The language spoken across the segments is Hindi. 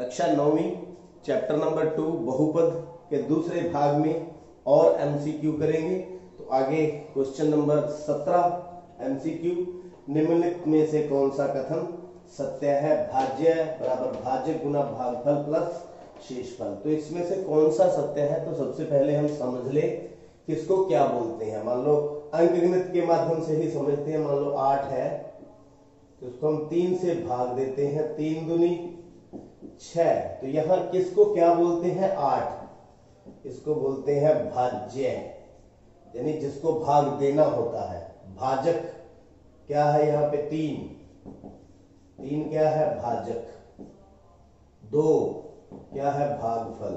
कक्षा 9वीं चैप्टर नंबर 2 बहुपद के दूसरे भाग में और एमसीक्यू करेंगे। तो आगे क्वेश्चन नंबर 17 एमसीक्यू, निम्नलिखित में से कौन सा कथन सत्य है? भाज्य बराबर भाज्य गुना भागफल प्लस शेषफल। तो इसमें से कौन सा सत्य है? तो सबसे पहले हम समझ ले किसको क्या बोलते हैं। मान लो अंकगणित के माध्यम से ही समझते हैं। मान लो 8 है तो इसको हम 3 से भाग देते हैं, 3 दूनी 6। तो यहां किसको क्या बोलते हैं? 8। इसको बोलते हैं भाज्य, यानी जिसको भाग देना होता है। भाजक क्या है? यहाँ पे 3 क्या है? भाजक। 2 क्या है? भागफल।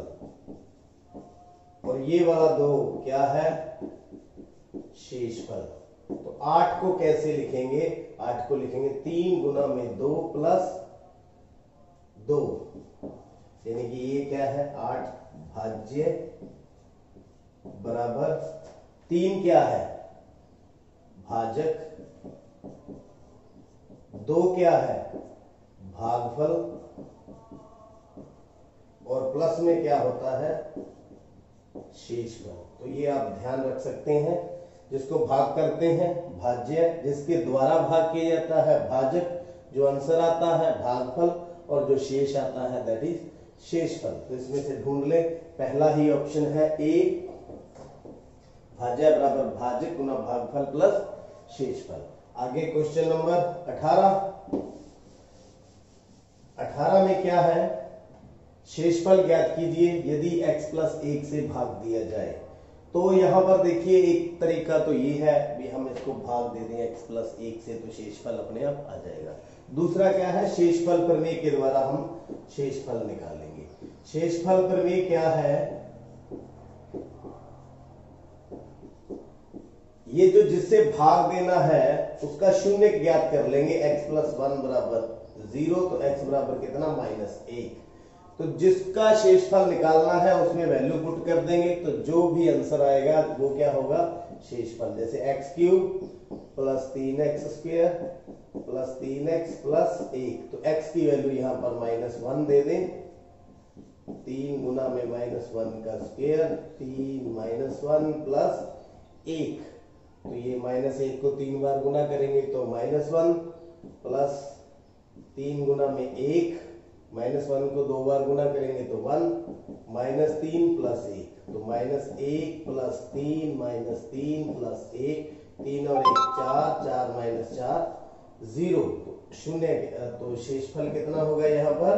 और ये वाला 2 क्या है? शेषफल। तो 8 को कैसे लिखेंगे? 8 को लिखेंगे 3 गुना में 2 प्लस 2, यानी कि ये क्या है? 8 भाज्य बराबर 3 क्या है? भाजक। 2 क्या है? भागफल। और प्लस में क्या होता है? शेषफल। तो ये आप ध्यान रख सकते हैं। जिसको भाग करते हैं भाज्य, जिसके द्वारा भाग किया जाता है भाजक, जो आंसर आता है भागफल, और जो शेष आता है दैट इज शेषफल। तो इसमें से ढूंढ ले, पहला ही ऑप्शन है ए, भाज्य बराबर भाजक गुना भागफल प्लस शेषफल। आगे क्वेश्चन नंबर 18 में क्या है? शेषफल ज्ञात कीजिए यदि x प्लस 1 से भाग दिया जाए। तो यहां पर देखिए एक तरीका तो ये है भी हम इसको भाग दे दें x प्लस 1 से, तो शेषफल अपने आप आ जाएगा। दूसरा क्या है? शेषफल प्रमेय के द्वारा हम शेषफल निकालेंगे। शेषफल प्रमेय क्या है? ये जो जिससे भाग देना है उसका शून्य ज्ञात कर लेंगे। x प्लस 1 बराबर 0, तो x बराबर कितना? -1। तो जिसका शेषफल निकालना है उसमें वैल्यू पुट कर देंगे, तो जो भी आंसर आएगा वो क्या होगा? शेषफल। जैसे x³ plus 3x² plus 3x plus 1, तो x की वैल्यू यहां पर -1 दे दें। 3 गुना में -1 का स्क्वायर, 3 -1 प्लस 1। तो ये -1 को 3 बार गुना करेंगे तो -1 प्लस 3 गुना में 1, -1 को 2 बार गुना करेंगे तो 1, -3 प्लस 1, तो -1 प्लस 3 -3 प्लस 1, 3 और 1 4, 4 - 4 0, तो 0। तो शेषफल कितना होगा यहाँ पर?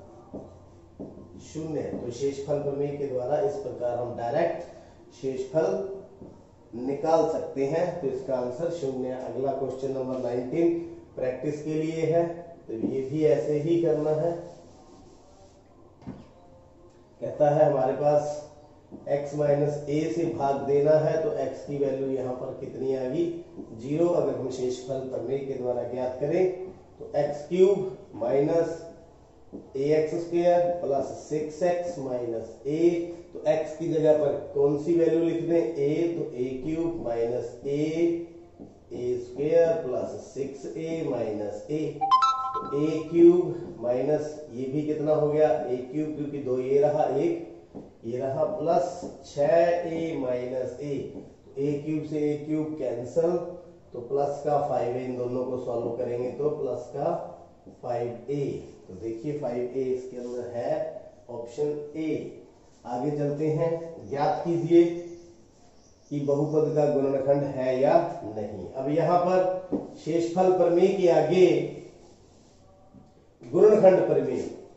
0। तो शेषफल प्रमेय के द्वारा इस प्रकार हम डायरेक्ट शेषफल निकाल सकते हैं। तो इसका आंसर 0। अगला क्वेश्चन नंबर 19 प्रैक्टिस के लिए है, तो ये भी ऐसे ही करना है। कहता है हमारे पास x माइनस a से भाग देना है, तो x की वैल्यू यहाँ पर कितनी आ गई? 0। अगर हम शेषफल प्रमेय के द्वारा ज्ञात करें तो x³ minus ax² plus 6x minus a, तो x की जगह पर कौन सी वैल्यू लिख दें? a, तो a³ minus a² plus 6a minus a, a³ minus ये भी कितना हो गया? a³ क्योंकि 2 ये रहा, 1 ये रहा, plus 6a minus a, a³ से a³ कैंसल, तो प्लस का 5a, इन दोनों को सॉल्व करेंगे तो प्लस का 5a। तो देखिए 5a इसके अंदर है ऑप्शन ए। आगे चलते हैं। ज्ञात कीजिए कि बहुपद का गुणनखंड है या नहीं। अब यहां पर शेषफल प्रमेय के आगे गुणनखंड प्रमेय,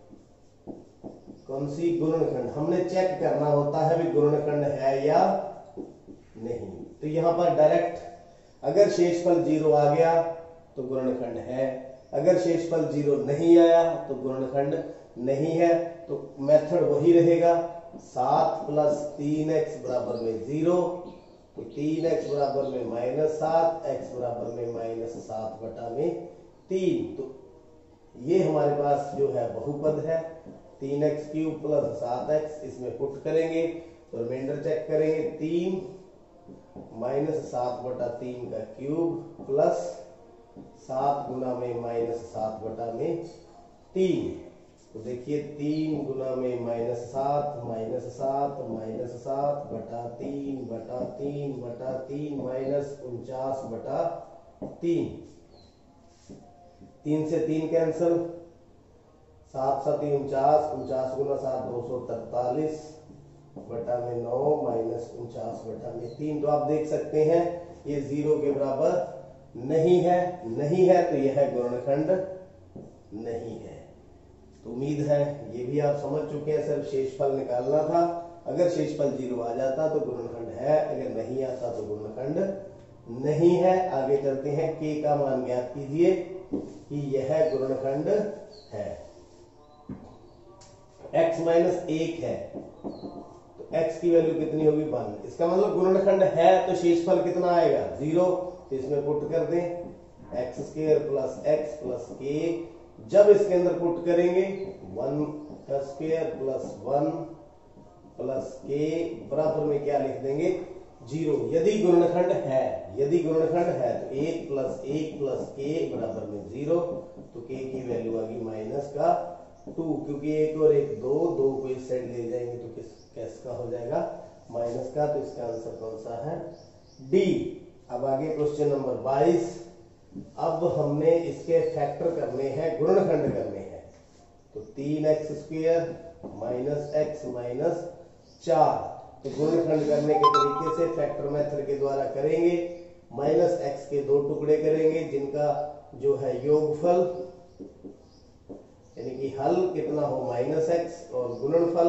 कौन सी? गुणनखंड। हमने चेक करना होता है भी गुणनखंड है या नहीं। तो यहां पर डायरेक्ट अगर शेषफल 0 आ गया तो गुणनखंड है, अगर शेषफल 0 नहीं आया तो गुणनखंड नहीं है। तो मेथड वही रहेगा, 7 प्लस 3x बराबर में 0, तो 3x बराबर में -7, x बराबर में -7 बटा में 3। तो ये हमारे पास जो है बहुपद है। 3x³ प्लस 7x इसमें पुट करेंगे तो रिमाइंडर चेक करेंगे, 3 -7 बटा 3 का क्यूब प्लस 7 गुना में -7 बटा में 3। तो देखिए 3 गुना में -7 -7 -7 बटा 3 बटा 3 बटा 3 -49 बटा 3। 3 से 3 कैंसल, 7 7 49, 49 गुना 7 243 बटा में 9 -49 बटा में 3। तो आप देख सकते हैं ये 0 के बराबर नहीं है, नहीं है तो यह गुणनखंड नहीं है। तो उम्मीद है ये भी आप समझ चुके हैं, सिर्फ शेषफल निकालना था। अगर शेषफल 0 आ जाता तो गुणनखंड है, अगर नहीं आता तो गुणनखंड नहीं है। आगे चलते हैं, k का मान ज्ञात कीजिए कि यह गुणनखंड है। x - 1 है तो x की वैल्यू कितनी होगी 1। इसका मतलब गुणनखंड है तो शेषफल कितना आएगा 0। तो इसमें पुट कर दें x² + x + k। जब इसके अंदर पुट करेंगे 1² + 1 + k बराबर में क्या लिख देंगे 0। यदि गुणनखंड है, यदि गुणनखंड है तो 1 + 1 + k बराबर में 0। तो k की वैल्यू आ गई -2, क्योंकि 1 और 1 2, 2 को इस साइड ले जाएंगे तो किसका हो जाएगा माइनस का। तो इसका आंसर कौन सा है डी। अब आगे क्वेश्चन नंबर 22। अब हमने इसके फैक्टर करने हैं, गुणनखंड करने हैं। तो 3x² - x - 4। तो गुणनखंड करने के तरीके से फैक्टर मेथड के द्वारा करेंगे। -x के 2 टुकड़े करेंगे जिनका जो है योगफल यानी कि हल कितना हो -x और गुणनफल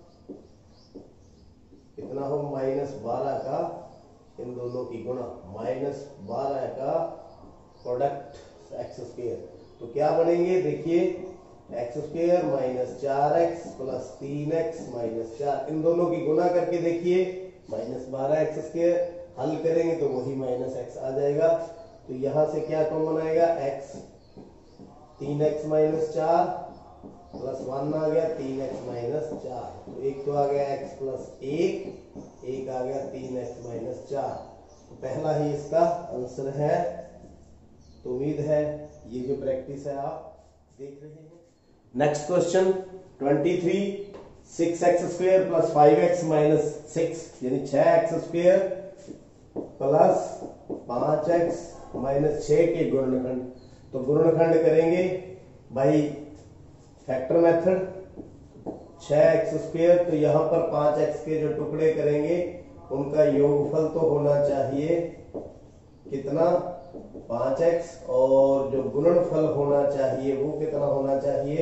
कितना हो -12 का इन दोनों की गुणा -12 का प्रोडक्ट x²। तो क्या बनेंगे देखिए x² - 4x + 3x - 4। इन दोनों की गुणा करके देखिए -12x²। हल करेंगे तो वही -x आ जाएगा। तो यहां से क्या कॉमन आएगा x, 3x - 4 + 1 आ गया 3x - 4। तो एक तो आ गया x + 1 आ गया 3x - 4। तो पहला ही इसका आंसर है। तो उम्मीद है ये जो प्रैक्टिस है आप देख रहे हैं। Next question 23। 6x² + 5x - 6 यानी 6x² + 5x - 6 के गुणनखंड। तो गुणनखंड करेंगे भाई फैक्टर मेथड। 6x² तो यहां पर 5x के जो टुकड़े करेंगे उनका योगफल तो होना चाहिए कितना 5x, और जो गुणनफल होना चाहिए वो कितना होना चाहिए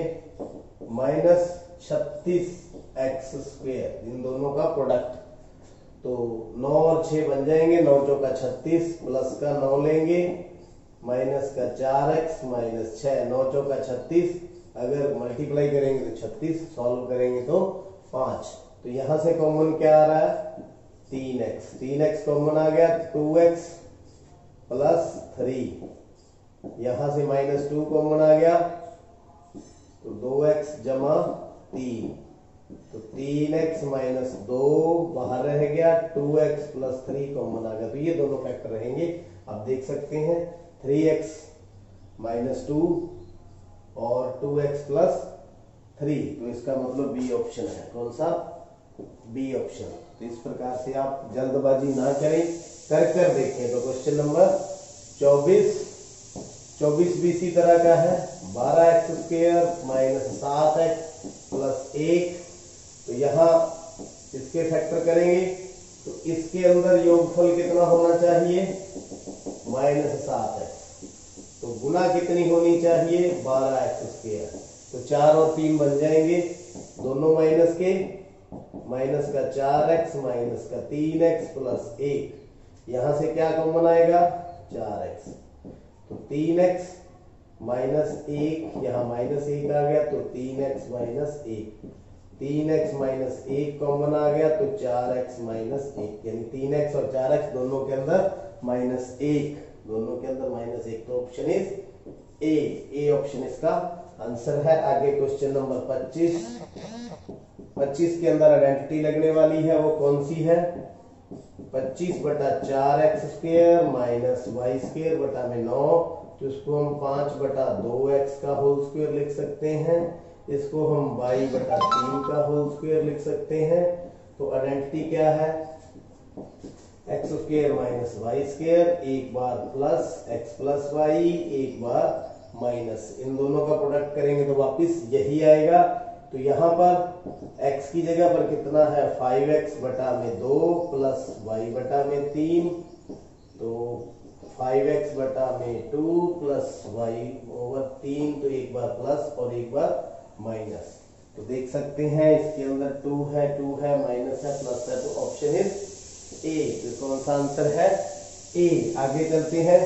-36x²। इन दोनों का प्रोडक्ट। तो 9 और 6 बन जाएंगे, 9 चौका 36 प्लस का 9 लेंगे माइनस का 4x - 6, 9 चौका 36। अगर मल्टीप्लाई करेंगे तो 36, सॉल्व करेंगे तो 5। तो यहां से कॉमन क्या आ रहा है 3x। 3x कॉमन आ गया 2x + 3। यहां से -2 कॉमन आ गया तो 2x - 3। तो 3x - 2 बाहर रह गया, 2x + 3 कॉमन आ गया। तो ये दोनों फैक्टर रहेंगे। आप देख सकते हैं 3x - 2 और 2x + 3। तो इसका मतलब बी ऑप्शन है। कौन सा बी ऑप्शन। तो इस प्रकार से आप जल्दबाजी ना करें, कर देखें। तो क्वेश्चन नंबर 24 भी इसी तरह का है। 12x² - 7x + 1। तो यहां इसके फैक्टर करेंगे तो इसके अंदर योगफल कितना होना चाहिए -7x। तो गुना कितनी होनी चाहिए 12x²। तो 4 और 3 बन जाएंगे, दोनों माइनस के, माइनस का 4x माइनस का 3x + 1। यहां से क्या कॉमन आएगा 4x। तो 3x - 1, यहां -1 आ गया तो 3x - 1। 3x - 1 कॉमन आ गया तो 4x - 1, यानी 3x और 4x दोनों के अंदर -1, दोनों के अंदर -1। तो ऑप्शन इज ए ऑप्शन इसका आंसर है। आगे क्वेश्चन नंबर 25 के अंदर आइडेंटिटी लगने वाली है, वो कौन सी है 25 बटा 4x² - y² बटा में 9। तो इसको हम 5 बटा 2x का होल स्क्वायर लिख सकते हैं। इसको हम y बटा 3 का होल स्क्वायर लिख सकते हैं। तो आइडेंटिटी क्या है, x square minus y square, एक बार प्लस एक्स प्लस वाई, एक बार माइनस, इन दोनों का प्रोडक्ट करेंगे तो वापिस यही आएगा। तो यहाँ पर x की जगह पर कितना है 5x बटा में 2 प्लस y बटा में 3, तो 5x बटा में 2 प्लस y ओवर 3, तो एक बार प्लस और एक बार माइनस। तो देख सकते हैं इसके अंदर 2 है माइनस है प्लस है, तो ऑप्शन इज ए। तो कौन सा आंसर है ए। आगे चलते हैं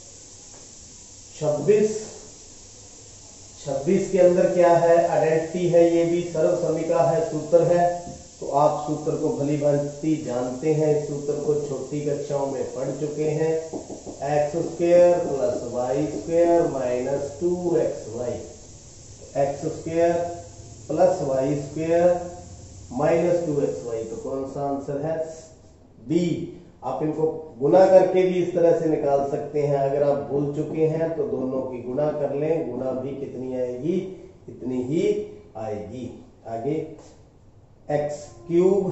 26 के अंदर क्या है, आइडेंटिटी है, ये भी सर्व समीका है, सूत्र है। तो आप सूत्र को भली भांति जानते हैं, इस सूत्र को छोटी कक्षाओं में पढ़ चुके हैं। X square plus y square minus 2xy, x square plus y square minus 2xy। तो कौन सा आंसर है बी। आप इनको गुना करके भी इस तरह से निकाल सकते हैं। अगर आप भूल चुके हैं तो दोनों की गुना कर लें, गुना भी कितनी आएगी, इतनी ही आएगी। आगे x cube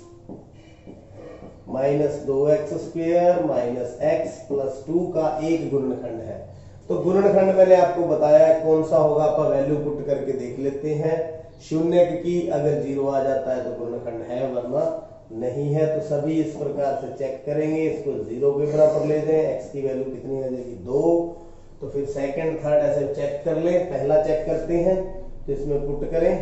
minus 2x square minus x plus 2 का एक गुणनखंड है। तो गुणनखंड मैंने आपको बताया कौन सा होगा, आप वैल्यू पुट करके देख लेते हैं। शून्य की अगर 0 आ जाता है तो गुणनखंड है, वरना नहीं है। तो सभी इस प्रकार से चेक करेंगे, इसको 0 के बराबर ले दें, x की वैल्यू कितनी आ जाएगी 2। तो फिर सेकंड थर्ड ऐसे चेक कर लें। पहला चेक करते हैं तो इसमें पुट करें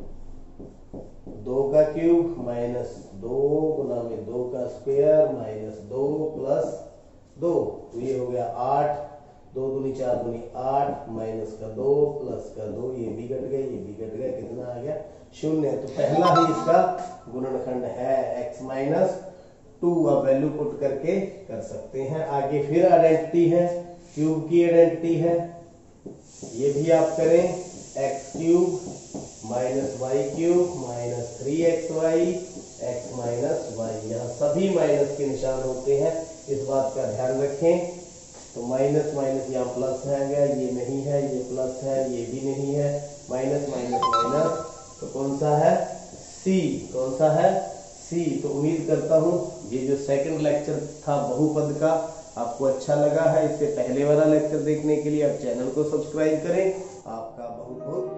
2 का क्यूब माइनस 2 गुना में 2 का स्क्वायर माइनस 2 प्लस 2, तो ये हो गया 8, 2 दूनी 4 दूनी 8 माइनस का 2 प्लस का 2, ये भी कट गया, ये भी कट गया, कितना आ गया 0। तो पहला ही इसका गुणनखंड है x माइनस 2। अब वैल्यू पुट करके कर सकते हैं। आगे फिर आइडेंटिटी है, क्यूब की आइडेंटिटी है, ये भी आप करें। X cube minus y cube minus 3xy x minus y, यहाँ सभी माइनस के निशान होते हैं, इस बात का ध्यान रखें। तो माइनस माइनस यहाँ प्लस है गया, ये नहीं है, ये प्लस है, ये भी नहीं है, माइनस माइनस माइनस, तो कौन सा है सी। कौन सा है सी। तो उम्मीद करता हूँ ये जो सेकंड लेक्चर था बहुपद का आपको अच्छा लगा है। इससे पहले वाला लेक्चर देखने के लिए आप चैनल को सब्सक्राइब करें। आपका बहुत बहुत